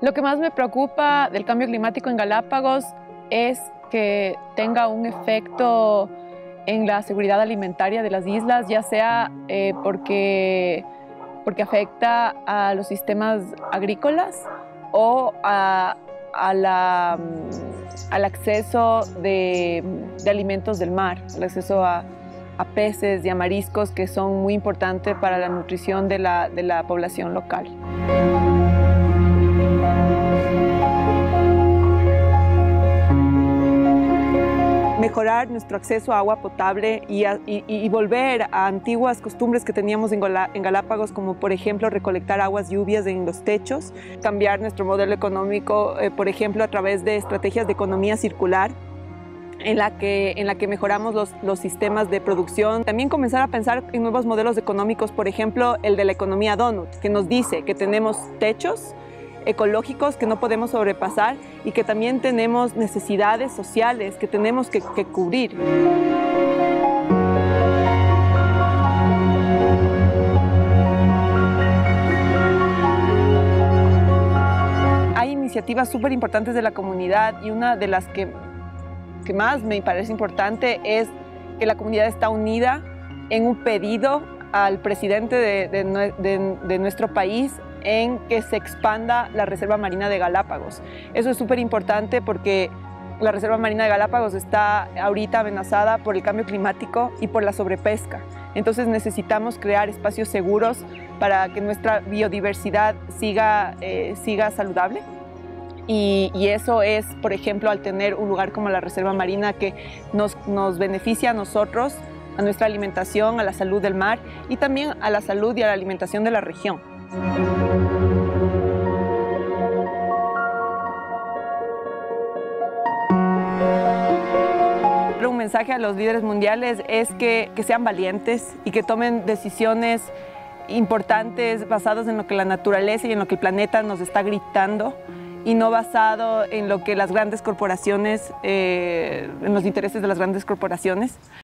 Lo que más me preocupa del cambio climático en Galápagos es que tenga un efecto en la seguridad alimentaria de las islas, ya sea porque afecta a los sistemas agrícolas o al acceso de alimentos del mar, el acceso a peces y a mariscos que son muy importantes para la nutrición de la población local. Mejorar nuestro acceso a agua potable y volver a antiguas costumbres que teníamos en Galápagos, como por ejemplo recolectar aguas lluvias en los techos, cambiar nuestro modelo económico, por ejemplo, a través de estrategias de economía circular, en la que mejoramos los sistemas de producción. También comenzar a pensar en nuevos modelos económicos, por ejemplo, el de la economía donut, que nos dice que tenemos techos ecológicos que no podemos sobrepasar y que también tenemos necesidades sociales que tenemos que cubrir. Hay iniciativas súper importantes de la comunidad y una de las que más me parece importante es que la comunidad está unida en un pedido al presidente de nuestro país en que se expanda la Reserva Marina de Galápagos. Eso es súper importante porque la Reserva Marina de Galápagos está ahorita amenazada por el cambio climático y por la sobrepesca. Entonces necesitamos crear espacios seguros para que nuestra biodiversidad siga saludable. Y eso es, por ejemplo, al tener un lugar como la Reserva Marina que nos beneficia a nosotros, a nuestra alimentación, a la salud del mar y también a la salud y a la alimentación de la región. Un mensaje a los líderes mundiales es que sean valientes y que tomen decisiones importantes basadas en lo que la naturaleza y en lo que el planeta nos está gritando y no basado en lo que las grandes corporaciones, en los intereses de las grandes corporaciones.